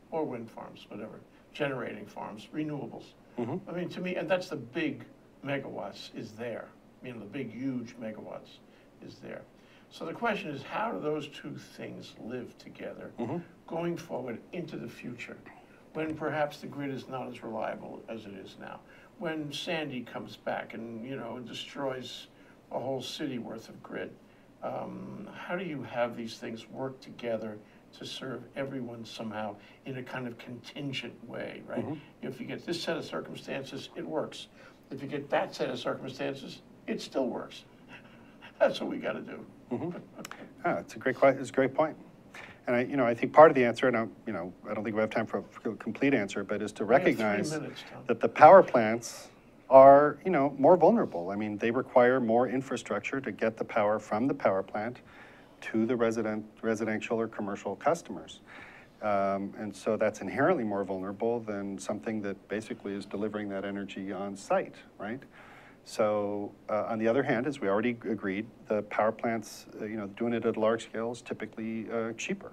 or wind farms, whatever, generating farms, renewables. Mm-hmm. I mean, to me, and that's the big megawatts is there. You know, the big, huge megawatts is there. So the question is, how do those two things live together Mm-hmm. going forward into the future, when perhaps the grid is not as reliable as it is now, when Sandy comes back and, you know, destroys a whole city worth of grid? Um, how do you have these things work together to serve everyone somehow in a kind of contingent way, right? Mhm. If you get this set of circumstances, it works. If you get that set of circumstances, it still works. That's what we got to do. Mm-hmm. Ah, it's a great question. It's a great point. And I, you know, I think part of the answer, and I, you know, I don't think we have time for a complete answer, but is to We have three recognize minutes, Tom. that the power plants are, you know, more vulnerable. I mean, they require more infrastructure to get the power from the power plant to the resident, residential or commercial customers. Um, and so that's inherently more vulnerable than something that basically is delivering that energy on site, right? So uh, on the other hand, as we already agreed, the power plants, uh, you know, doing it at a large scale is typically uh, cheaper.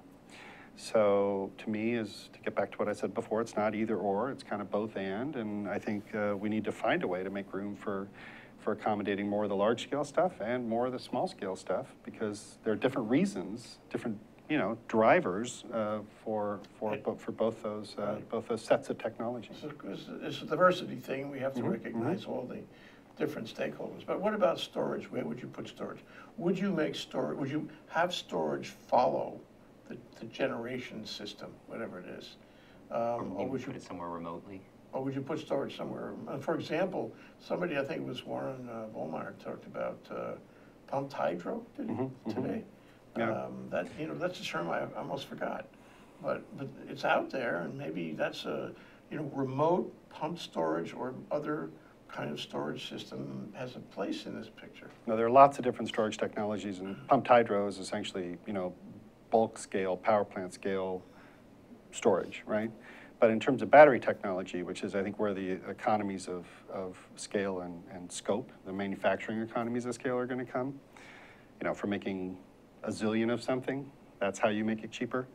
So to me, is to get back to what I said before, it's not either or, it's kind of both and, and I think uh, we need to find a way to make room for, for accommodating more of the large scale stuff and more of the small scale stuff, because there are different reasons, different, you know, drivers uh, for, for, bo- for both those, uh, Right. both those sets of technology. It's a, it's a- it's a diversity thing. We have to Mhm, recognize all the different stakeholders. But what about storage? Where would you put storage? Would you make storage, would you have storage follow the, the generation system, whatever it is? Or Um, or maybe would you, put it somewhere remotely. or would you put storage somewhere? Uh, For example, somebody, I think it was Warren uh, Vollmeyer, talked about uh, pumped hydro, did he, Mhm, mhm. today? Yeah. Um, That, you know, that's a term I almost forgot. But, but it's out there, and maybe that's a, you know, remote pump storage or other kind of storage system has a place in this picture. Now, there are lots of different storage technologies, and pumped hydro is essentially, you know, bulk scale, power plant scale storage, right? But in terms of battery technology, which is, I think, where the economies of, of scale and, and scope, the manufacturing economies of scale are going to come, you know, for making a zillion of something, that's how you make it cheaper.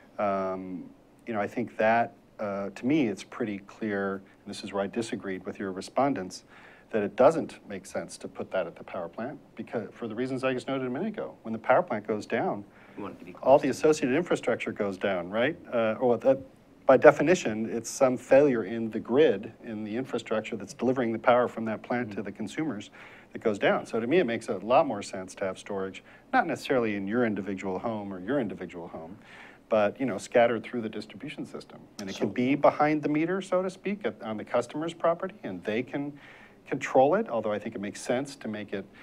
Um, you know, I think that, uh, to me, it's pretty clear, and this is where I disagreed with your respondents, that it doesn't make sense to put that at the power plant, because for the reasons I just noted a minute ago. When the power plant goes down, You want it to be all close the to- associated infrastructure goes down, right? Uh, or that, by definition, it's some failure in the grid, in the infrastructure that's delivering the power from that plant to the consumers that goes down. So to me, it makes a lot more sense to have storage, not necessarily in your individual home or your individual home, but, you know, scattered through the distribution system. And it can So- be behind the meter, so to speak, at, on the customer's property, and they can control it, although I think it makes sense to make it,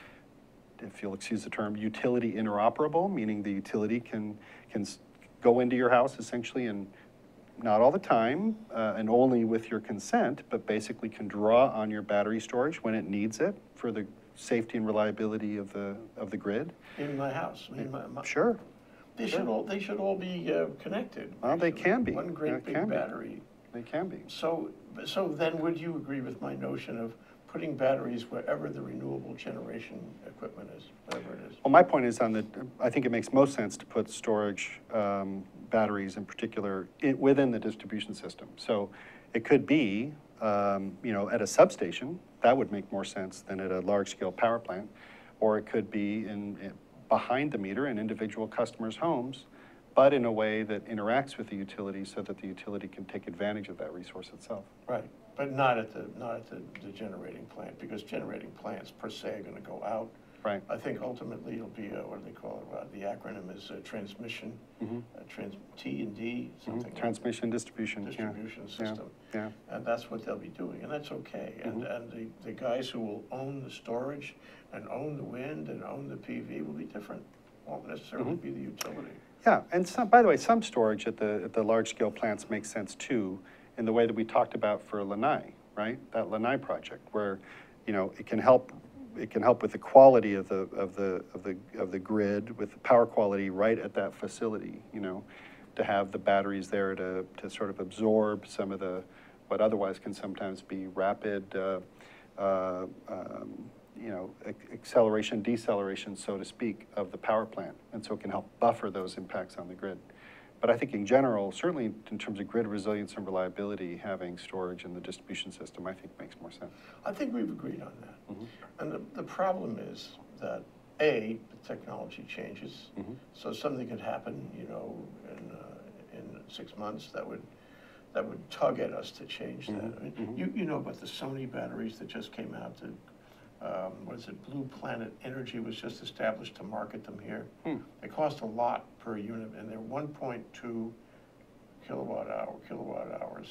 if you'll excuse the term, utility interoperable, meaning the utility can, can s- go into your house essentially, and not all the time, uh, and only with your consent, but basically can draw on your battery storage when it needs it for the safety and reliability of the, of the grid. In my house, I mean, my, my, Sure. they sure. should all, they should all be uh, connected. Well, they actually. can be. One They great big can be. battery. They can be. So, so then would you agree with my notion of putting batteries wherever the renewable generation equipment is, whatever it is? Well, my point is on the, I think it makes most sense to put storage um, batteries in particular i within the distribution system. So it could be, um, you know, at a substation, that would make more sense than at a large-scale power plant, or it could be in, in behind the meter in individual customers' homes, but in a way that interacts with the utility so that the utility can take advantage of that resource itself. Right, but not at the, not at the, the generating plant, because generating plants per se are gonna go out. Right. I think ultimately it'll be, uh, what do they call it, uh, the acronym is uh, transmission, Mhm. uh, trans, T and D, something like that. Transmission, distribution. yeah, Distribution yeah, system. Yeah. And that's what they'll be doing, and that's okay. And, Mhm. and the, the guys who will own the storage and own the wind and own the P V will be different, won't necessarily Mhm. be the utility. Yeah, and some, by the way, some storage at the, at the large-scale plants makes sense too, in the way that we talked about for Lanai, right? That Lanai project, where, you know, it can help, it can help with the quality of the, of the, of the, of the grid, with the power quality right at that facility, you know, to have the batteries there to, to sort of absorb some of the, what otherwise can sometimes be rapid, uh, uh, um, you know, ac- acceleration, deceleration, so to speak, of the power plant. And so it can help buffer those impacts on the grid. But I think in general, certainly in terms of grid resilience and reliability, having storage in the distribution system, I think makes more sense. I think we've agreed on that. Mm-hmm. And the, the problem is that, A, the technology changes. Mm-hmm. So something could happen, you know, in, uh, in six months that would, that would tug at us to change that. Mm-hmm. I mean, Mm-hmm. you, you know about the Sony batteries that just came out to, um, what is it, Blue Planet Energy was just established to market them here. Hmm. They cost a lot per unit, and they're one point two kilowatt hour, kilowatt hours,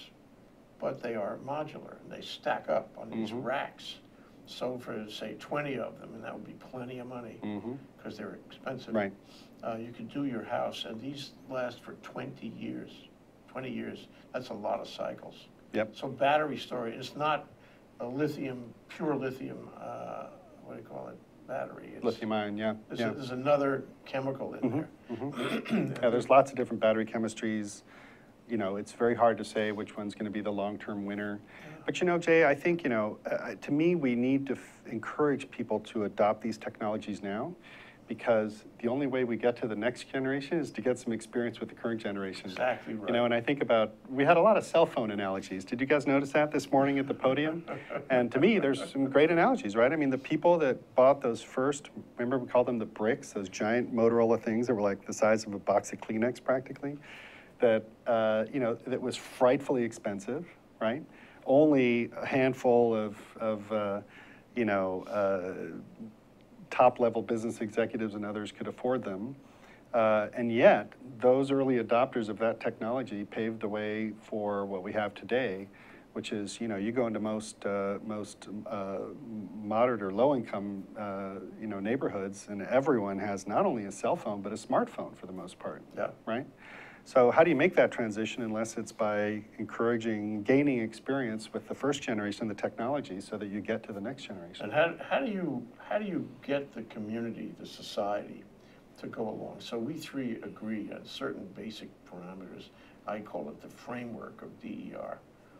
but they are modular, and they stack up on these Mhm. racks. So for, say, twenty of them, and that would be plenty of money, Mm-hmm. because they're expensive. Right. Uh, you could do your house, and these last for twenty years. twenty years, that's a lot of cycles. Yep. So battery storage, it's not a lithium, pure lithium, uh, what do you call it, battery. It's- Lithium ion, yeah. There's, yeah. a- there's another chemical in Mhm, there. mhm. Yeah, there's lots of different battery chemistries. You know, it's very hard to say which one's going to be the long-term winner. But you know, Jay, I think, you know, uh, to me, we need to f encourage people to adopt these technologies now, because the only way we get to the next generation is to get some experience with the current generation. Exactly right. You know, and I think about, we had a lot of cell phone analogies. Did you guys notice that this morning at the podium? And to me, there's some great analogies, right? I mean, the people that bought those first, remember we called them the bricks, those giant Motorola things that were like the size of a box of Kleenex practically, that, uh, you know, that was frightfully expensive, right? Only a handful of, of uh, you know, uh, top-level business executives and others could afford them. Uh, and yet, those early adopters of that technology paved the way for what we have today, which is, you know, you go into most, uh, most uh, moderate or low-income, uh, you know, neighborhoods, and everyone has not only a cell phone, but a smartphone for the most part, Yeah. right? So how do you make that transition unless it's by encouraging, gaining experience with the first generation of the technology so that you get to the next generation? And how, how do you, how do you get the community, the society, to go along? So we three agree on certain basic parameters. I call it the framework of D E R.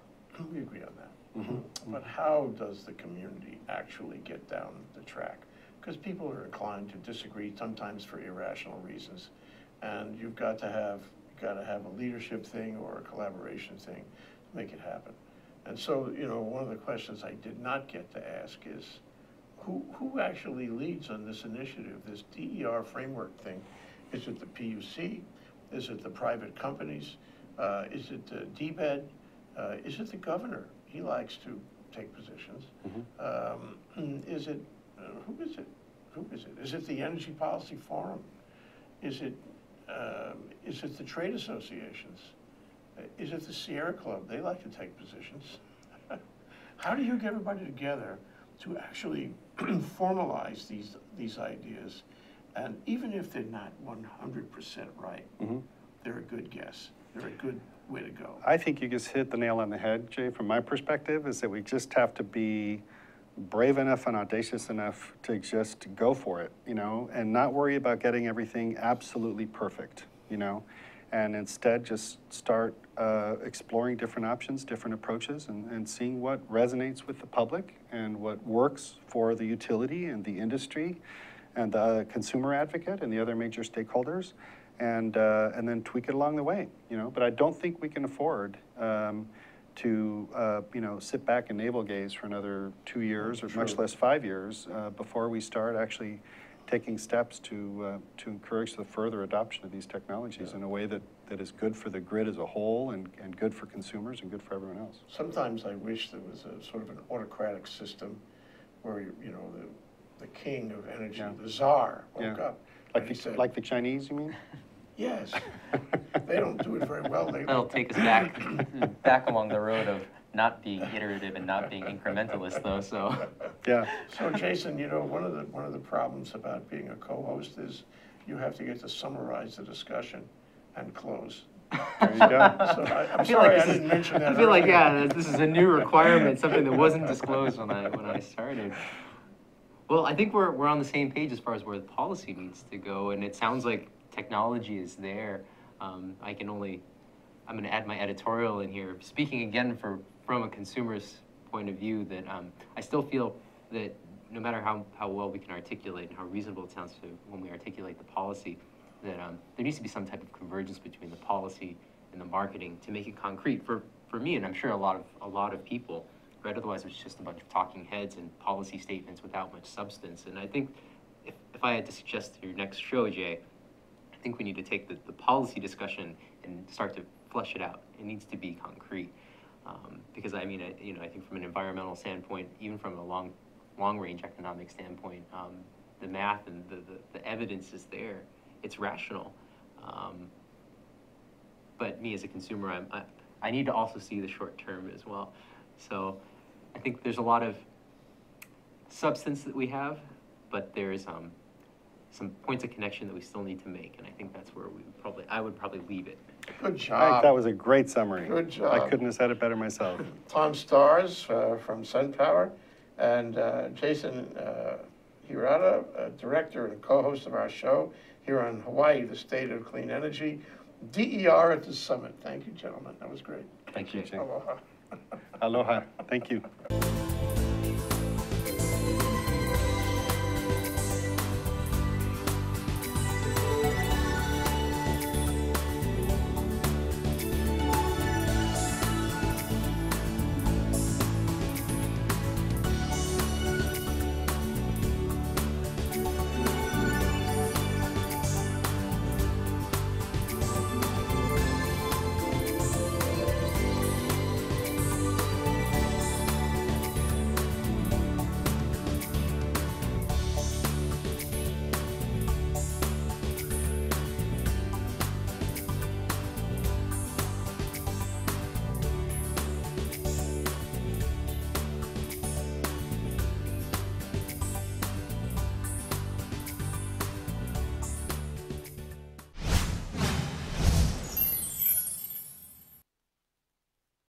We agree on that. Mm-hmm. But how does the community actually get down the track? Because people are inclined to disagree, sometimes for irrational reasons. And you've got to have, you've got to have a leadership thing or a collaboration thing to make it happen. And so, you know, one of the questions I did not get to ask is, who, who actually leads on this initiative, this D E R framework thing? Is it the P U C? Is it the private companies? Uh, is it the D B E D? Uh, is it the governor? He likes to take positions. Mm-hmm. um, is it, uh, who is it? Who is it? Is it the Energy Policy Forum? Is it, um, is it the trade associations? Uh, Is it the Sierra Club? They like to take positions. How do you get everybody together to actually formalize these, these ideas? And even if they're not one hundred percent right, Mm-hmm. they're a good guess. They're a good way to go. I think you just hit the nail on the head, Jay, from my perspective, is that we just have to be brave enough and audacious enough to just go for it, you know, and not worry about getting everything absolutely perfect, you know, and instead just start uh, exploring different options, different approaches, and, and seeing what resonates with the public and what works for the utility and the industry and the consumer advocate and the other major stakeholders, and, uh, and then tweak it along the way, you know. But I don't think we can afford um, to, uh, you know, sit back and navel gaze for another two years or True. much less five years uh, before we start actually taking steps to, uh, to encourage the further adoption of these technologies Yeah. in a way that, that is good for the grid as a whole and, and good for consumers and good for everyone else. Sometimes I wish there was a sort of an autocratic system where, you know, the, the king of energy, Yeah. the czar, woke Yeah. up. Like and he the, said, like the Chinese, you mean? yes. They don't do it very well. They, That'll take us back, back along the road of not being iterative and not being incrementalist though, so. Yeah. So Jason, you know, one of the, one of the problems about being a co-host is you have to get to summarize the discussion and close. There you go. So I, I'm I feel sorry like I this didn't is, mention that I feel like, earlier. yeah, this is a new requirement, something that wasn't disclosed when I, when I started. Well, I think we're, we're on the same page as far as where the policy needs to go, and it sounds like technology is there. Um, I can only, I'm gonna add my editorial in here, speaking again for, from a consumer's point of view, that um, I still feel that no matter how, how well we can articulate and how reasonable it sounds to when we articulate the policy, that um, there needs to be some type of convergence between the policy and the marketing to make it concrete for, for me, and I'm sure a lot of a lot of people, right? Otherwise, it's just a bunch of talking heads and policy statements without much substance. And I think if, if I had to suggest your next show, Jay, I think we need to take the, the policy discussion and start to flesh it out. It needs to be concrete. Um, because I mean, I, you know, I think from an environmental standpoint, even from a long, long-range economic standpoint, um, the math and the, the, the evidence is there. It's rational. Um, but me as a consumer, I'm, I, I need to also see the short term as well. So I think there's a lot of substance that we have, but there's um, some points of connection that we still need to make, and I think that's where we would probably, I would probably leave it. Good I job. think that was a great summary. Good job. I couldn't have said it better myself. Tom Stars uh, from SunPower, and uh, Jason uh, Hirata, uh, director and co-host of our show here on Hawaii, the State of Clean Energy. D E R at the summit. Thank you, gentlemen. That was great. Thank you. Jay. Aloha. Aloha. Thank you.